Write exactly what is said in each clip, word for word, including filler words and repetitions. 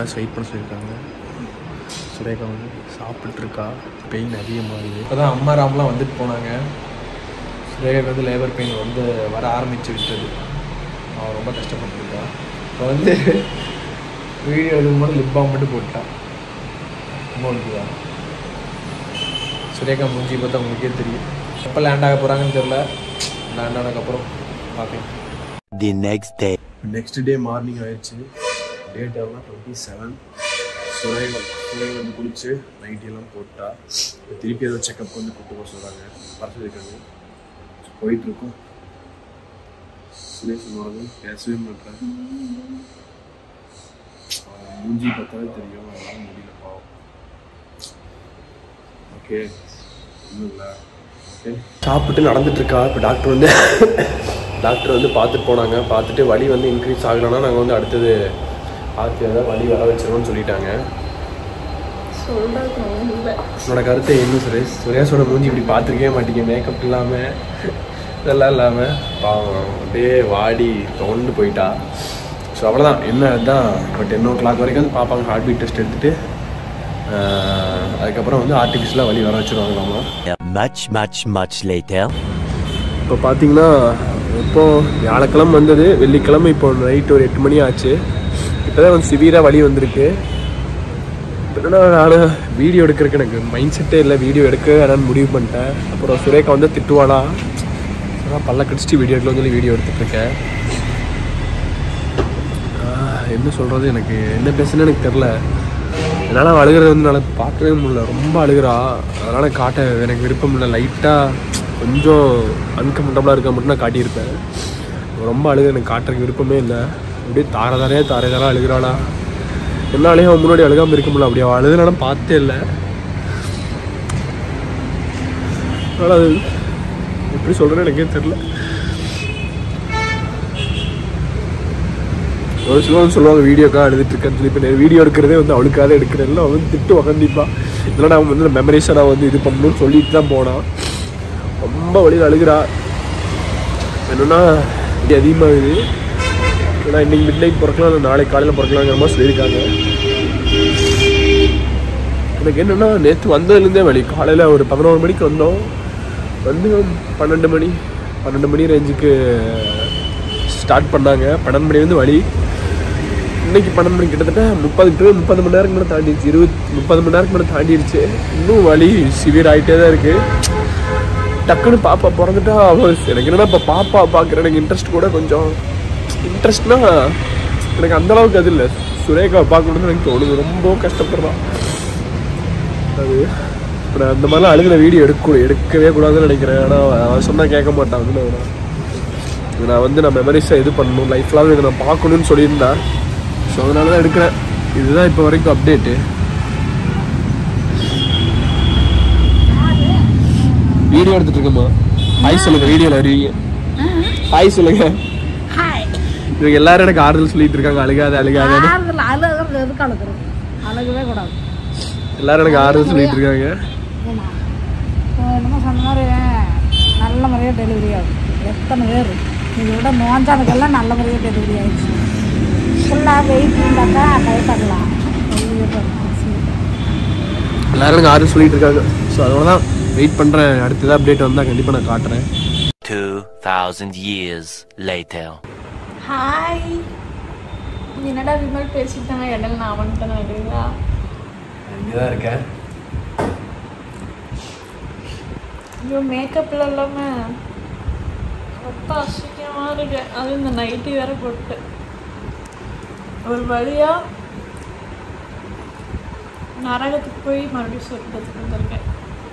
Hours wait பண்ண சொல்லியிருக்காங்க. சுரேகா வந்து சாப்பிட்டுருக்கா. பெயின் அதிகமாகுது. இப்போ தான் அம்மா ராம்லாம் வந்துட்டு போனாங்க. சுரேகாவுக்கு வந்து லேபர் பெயின் வந்து வர ஆரம்பித்து விட்டது. அவன் ரொம்ப கஷ்டப்பட்டுருக்கா. இப்போ வந்து வீடியோ எடுக்கும்போது லிப் பாம் மட்டும் போட்டான். ரொம்ப இருக்குதா சுரேகா மூஞ்சி பார்த்தா உங்களுக்கே தெரியும். எப்போ லேண்ட் ஆக போகிறாங்கன்னு தெரியல. லேண்ட் ஆனதுக்கப்புறம் பார்க்கலாம். The next day next day morning ஆயிடுச்சு. டேட் எவ்வளோ டுவெண்ட்டி செவன். சுரேகா சுரேகா வந்து குளிச்சு நைட்டியெல்லாம் போட்டா. திருப்பி ஏதோ செக்கப் வந்து கூப்பிட்டு போக சொல்கிறாங்க. பரிசு இருக்காங்க. போயிட்டுருக்கோம். சுரேஷ் சொன்னாலும் பேசவே மாட்டேன். மூஞ்சி பார்த்தாலே தெரியும். அதெல்லாம் முடியல பாவம். ஓகே இன்னும் இல்லை. ஓகே சாப்பிட்டு நடந்துட்டுருக்கா. இப்போ டாக்டர் வந்து டாக்டர் வந்து பார்த்துட்டு போனாங்க. பார்த்துட்டு வலி வந்து இன்க்ரீஸ் ஆகலைன்னா நாங்கள் வந்து அடுத்தது ஆர்த்தி ஏதாவது வலி வர வச்சிருவோம்னு சொல்லிட்டாங்க. என்னோட கருத்தை என்ன சுரேஷ்? சுரேஷோட மூஞ்சி இப்படி பார்த்துருக்கவே மாட்டேங்க. மேக்கப் இல்லாமல் இதெல்லாம் இல்லாமல் பாவம் அப்படியே வாடி தோண்டு போயிட்டா. ஸோ அவ்வளோதான் என்ன அதுதான். இப்போ டென் ஓ கிளாக் வரைக்கும் வந்து பார்ப்பாங்க. ஹார்ட் பீட் டெஸ்ட் எடுத்துகிட்டு அதுக்கப்புறம் வந்து ஆர்டிஃபிஷியலாக வலி வர வச்சுருவாங்களாமா. Much much much later. இப்போ பார்த்தீங்கன்னா இப்போது வியாழக்கிழமை வந்தது. வெள்ளிக்கிழமை இப்போ நைட் ஒரு எட்டு மணி ஆச்சு. இப்போ தான் வந்து சிவியராக வலி வந்திருக்கு. என்னன்னா நான் வீடியோ எடுக்கிறதுக்கு எனக்கு மைண்ட் செட்டே இல்லை. வீடியோ எடுக்க வேணான்னு முடிவு பண்ணிட்டேன். அப்புறம் சுரேகா வந்து திட்டுவாடா அதான் பல்ல கடிச்சிட்டு வீடியோ எடுக்கலாம்னு சொல்லி வீடியோ எடுத்துகிட்ருக்கேன். என்ன சொல்கிறது எனக்கு என்ன பேசுன்னு எனக்கு தெரில. என்னால் அழுகிறது வந்து என்னால் பார்க்கவே முடியல. ரொம்ப அழுகிறா. அதனால் காட்ட எனக்கு விருப்பம் இல்லை. லைட்டாக கொஞ்சம் அன்கம்ஃபர்டபுளாக இருக்க மட்டும் நான் காட்டியிருப்பேன். ரொம்ப அழுகு எனக்கு காட்டுறதுக்கு விருப்பமே இல்லை. அப்படியே தார தாரையாக தாரை தாராக அழுகிறாளா. என்னாலேயும் அவன் முன்னாடி அழுகாமல் இருக்க முடியல. அப்படி அவள் அழுதுனாலும் பார்த்தே இல்லை. அதனால் அது எப்படி சொல்கிறேன்னு எனக்கே தெரில. ஒரு சிலவங்க சொல்லுவாங்க வீடியோக்காக எழுதிட்டுருக்கேன்னு சொல்லி. இப்போ வீடியோ எடுக்கிறதே வந்து அவளுக்காக எடுக்கிறேன். அவன் வந்து திட்டு கண்டிப்பாக இதெல்லாம் நான் வந்து மெமரிஸை நான் வந்து இது பண்ணணும்னு சொல்லிட்டு தான் போனான். ரொம்ப வழியில் அழுகிறா. என்னென்னா இப்படி அதிகமாகுது. ஏன்னா இன்றைக்கி மிட் நைட் பிறக்கலாம் இல்லை நாளைக்கு காலையில் பிறக்கலாங்கிற மாதிரி சொல்லியிருக்காங்க. எனக்கு என்னென்னா நேற்று வந்ததுலேருந்தே வழி. காலையில் ஒரு பதினோரு மணிக்கு வந்தோம். வந்து பன்னெண்டு மணி பன்னெண்டு மணி ரேஞ்சுக்கு ஸ்டார்ட் பண்ணாங்க. பன்னெண்டு மணி வந்து வலி. இன்றைக்கி பன்னெண்டு மணி கிட்டத்தட்ட முப்பது டு முப்பது மணி நேரம் மேலே தாண்டிடுச்சு. இருபது முப்பது மணி நேரத்துக்கு மேலே தாண்டிடுச்சு. இன்னும் வலி சிவியர் ஆகிட்டே தான் இருக்குது. டக்குன்னு பாப்பா பிறந்துட்டா அவள் எனக்கு என்னென்னா இப்போ பாப்பா பார்க்குற எனக்கு இன்ட்ரெஸ்ட் கூட கொஞ்சம் இன்ட்ரெஸ்ட்னா எனக்கு அந்தளவுக்கு அது இல்லை. சுரேகாவை பார்க்கணுன்னு எனக்கு தோணுது. ரொம்ப கஷ்டப்படுறான். அது இப்போ நான் அந்த மாதிரிலாம் அழுகிற வீடியோ எடுக்க எடுக்கவே கூடாதுன்னு நினைக்கிறேன். ஆனால் அவன் சொன்னால் கேட்க மாட்டான். அதுன்னு நான் வந்து நான் மெமரிஸை இது பண்ணணும் லைஃப்லாம் இதை நான் பார்க்கணுன்னு சொல்லியிருந்தேன். ஸோ அதனால தான் எடுக்கிறேன். இதுதான் இப்போ வரைக்கும் அப்டேட்டு. வீடியோ எடுத்துட்டு இருக்கேம்மா. ஹாய் சொல்லுங்க. வீடியோவில் வருவீங்க. ஹாய் சொல்லுங்க. இவங்க எல்லாரும் எனக்கு ஆறுதல் சொல்லிட்டு இருக்காங்க. அழுகாத அழுகாத அழுகவே கூடாது. எல்லாரும் எனக்கு ஆறுதல் சொல்லிட்டு இருக்காங்க. என்னமோ சொன்ன மாதிரி நல்ல முறையாக டெலிவரி ஆகும். எத்தனை பேர் இதோட மோஞ்சானுக்கெல்லாம் நல்ல முறையாக டெலிவரி ஆகிடுச்சு. ஃபுல்லாக வெயிட் இருந்தாக்கா கை தரலாம். எல்லாரும் எனக்கு ஆறுதல் சொல்லிட்டு இருக்காங்க. ஸோ அதனால தான் வெயிட் பண்ணுறேன். அடுத்ததாக அப்டேட் வந்தால் கண்டிப்பாக நான் காட்டுறேன். two thousand years later. Hi. என்னடா விமல் பேசிட்டாங்க. இடையில நான் வந்துட்டேன். இல்லைங்களா இங்கே தான் இருக்கேன். ஐயோ மேக்கப்பில் இல்லாமல் ரொம்ப அசிங்கமாக இருக்கு. அது இந்த நைட்டி வேற போட்டு ஒரு வழியாக நரகத்துக்கு போய் மறுபடியும் சொர்க்கத்துக்கு வந்திருக்கேன்.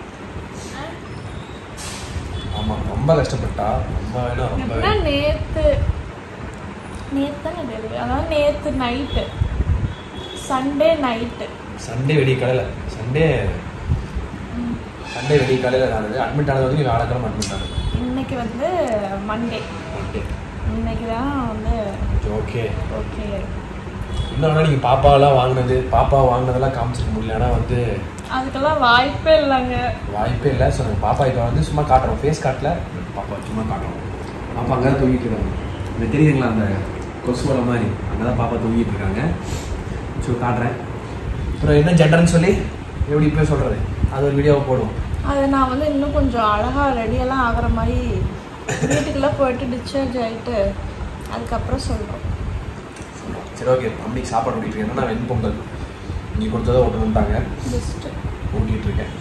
ஆமாம் ரொம்ப கஷ்டப்பட்டா. ரொம்ப வேணும் ரொம்ப நேற்று நேற்று தானே டெலிவரி. அதாவது நேற்று நைட்டு சண்டே நைட்டு சண்டே வெடி காலையில் சண்டே சண்டே வெடி காலையில் நான் அட்மிட் ஆனது வந்து வியாழக்கிழமை அட்மிட் ஆனது. இன்னைக்கு வந்து மண்டே. ஓகே இன்னைக்கு தான் வந்து ஓகே ஓகே. இன்னொன்னா நீங்கள் பாப்பாவெல்லாம் வாங்கினது பாப்பா வாங்கினதெல்லாம் காமிச்சிக்க முடியல. ஆனால் வந்து அதுக்கெல்லாம் வாய்ப்பே இல்லைங்க. வாய்ப்பே இல்லை. ஸோ பாப்பா இப்போ வந்து சும்மா காட்டுறோம். ஃபேஸ் காட்டல. பாப்பா சும்மா காட்டுறோம். பாப்பா அங்கே தான் தூங்கிட்டு இருக்காங்க. இந்த தெரியுதுங்களா அந்த கொசு வலை மாதிரி அங்கே தான் பாப்பா தூங்கிட்டு இருக்காங்க. ஸோ காட்டுறேன். அப்புறம் என்ன ஜெண்டர்னு சொல்லி எப்படி இப்போ சொல்கிறது, அது ஒரு வீடியோவை போடுவோம். அது நான் வந்து இன்னும் கொஞ்சம் அழகாக ரெடியெல்லாம் ஆகிற மாதிரி வீட்டுக்குள்ளே போயிட்டு டிஸ்சார்ஜ் ஆகிட்டு அதுக்கப்புறம் சொல்கிறோம். சரி ஓகே. அன்னைக்கு சாப்பாடு ஓட்டிட்டு என்னன்னா வெண்பொங்கல் நீ கொடுத்ததை ஓட்டணுன்ட்டாங்க, பெஸ்ட்டு ஓட்டிகிட்டு இருக்கேன்.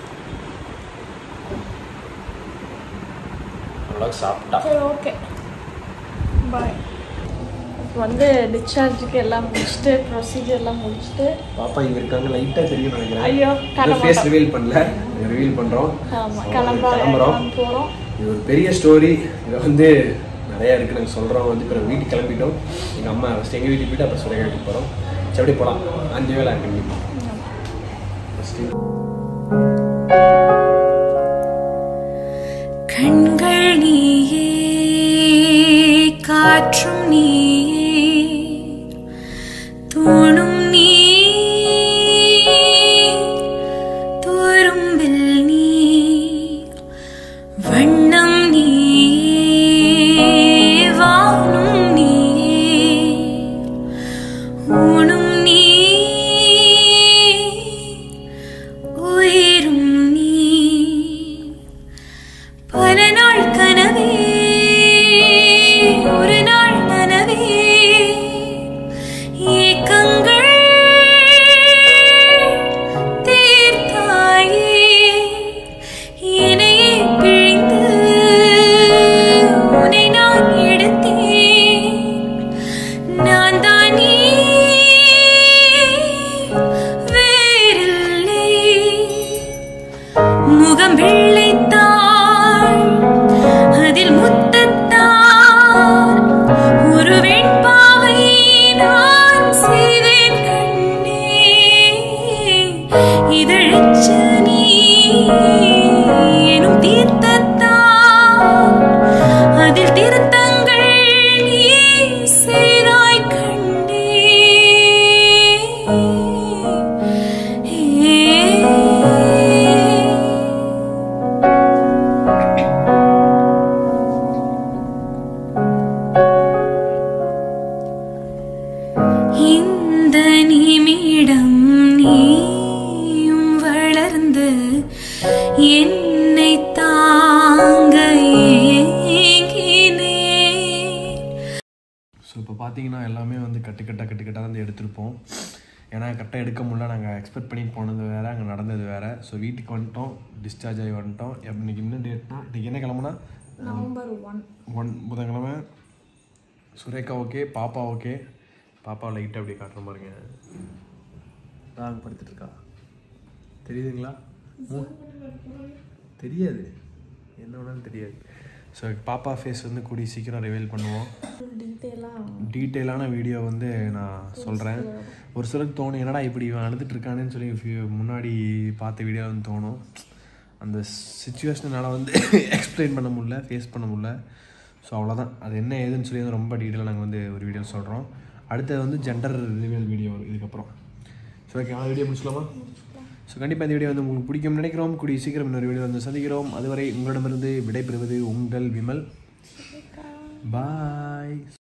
அவ்வளோ சாப்பிட்டா. சரி ஓகே பாய். இப்போ வந்து டிஸ்சார்ஜுக்கு எல்லாம் முடிச்சுட்டு ப்ரொசீஜர் எல்லாம் முடிச்சுட்டு பாப்பா இங்கே இருக்காங்க, லைட்டாக தெரியும் நினைக்கிறேன். ஐயோ ஃபேஸ் ரிவீல் பண்ணல, ரிவீல் பண்ணுறோம். ஆமாம் கிளம்ப கிளம்புறோம் போகிறோம். இது ஒரு பெரிய ஸ்டோரி, இதை வந்து நிறையா இருக்குது நாங்கள் சொல்கிறோம். வந்து இப்போ வீட்டுக்கு கிளம்பிட்டோம். எங்கள் அம்மா ஃபஸ்ட்டு எங்கள் வீட்டுக்கு போய்ட்டு அப்புறம் சுரேகா வீட்டுக்கு போகிறோம். சரி எப்படி போகலாம், அஞ்சு வேலை கிளம்பிட்டோம். ஃபஸ்ட்டு கண்கள் நீயே காற்றும் நீயே தூணும் நீ துரும்பில் நீ வண்ணம் நீயே வானும் நீயே ஊனும் நீ உயிரும் நீ பல நாள் கனவே ஒரு நாள் நனவே ஏக்கங்கள் தீர்த்தாயே என்னையே பிழிந்து உன்னை நான் எடுத்தேன். நான் தான் நீ வேறில்லை. முகம் வெள்ளைத்தாள் அதில் முத்தத்தால் ஒரு வெண்பாவை நான் செய்வேன் கண்ணே. இதழச்ச நீ எனும் தீர்த்தத்தால் அதில் திருத்தங்கள் நீ செய்தாய் கண்ணே. இந்த நிமிடம் நீயும் வளர்ந்து என்னை தாங்க ஏங்கினே. ஸோ இப்போ பார்த்தீங்கன்னா எல்லாமே வந்து கட்டுக்கட்டாக கட்டுக்கட்டாக வந்து எடுத்திருப்போம். ஏன்னா கரெக்டாக எடுக்க முடியல, நாங்கள் எக்ஸ்பெக்ட் பண்ணி போனது வேறு, அங்கே நடந்தது வேறு. ஸோ வீட்டுக்கு வந்துட்டோம், டிஸ்சார்ஜ் ஆகி வந்துட்டோம். இன்றைக்கி என்ன டேட்னா, இன்றைக்கி என்ன கிழமைனா நவம்பர் ஒன் ஒன் புதன்கிழமை. சுரேகா ஓகே, பாப்பா ஓகே. பாப்பா லைட்டாக அப்படி காட்டுற மாதிரிங்க நான் படுத்துட்ருக்கா, தெரியுதுங்களா? தெரியாது, என்ன வேணாலும் தெரியாது. ஸோ பாப்பா ஃபேஸ் வந்து கூடி சீக்கிரம் ரிவீல் பண்ணுவோம். டீட்டெயிலான வீடியோ வந்து நான் சொல்கிறேன். ஒரு சிலருக்கு தோணும் என்னடா இப்படி இவன் அழுதுட்டுருக்கானேன்னு சொல்லி முன்னாடி பார்த்த வீடியோ வந்து தோணும். அந்த சுச்சுவேஷனால் வந்து எக்ஸ்பிளைன் பண்ண முடியல, ஃபேஸ் பண்ண முடியல. ஸோ அவ்வளோதான், அது என்ன ஏதுன்னு சொல்லி ரொம்ப டீட்டெயிலாக நாங்கள் வந்து ஒரு வீடியோ சொல்கிறோம். அடுத்தது வந்து ஜெண்டர் ரிவீல் வீடியோ வரும் இதுக்கப்புறம். ஸோ ஓகே, அந்த வீடியோ முடிச்சுக்கலாமா? ஸோ கண்டிப்பாக இந்த வீடியோ வந்து உங்களுக்கு பிடிக்கும்னு நினைக்கிறோம். கூடிய சீக்கிரம் இன்னொரு வீடியோ வந்து சந்திக்கிறோம். அதுவரை உங்களிடமிருந்து விடைபெறுவது உங்கள் விமல். பாய்.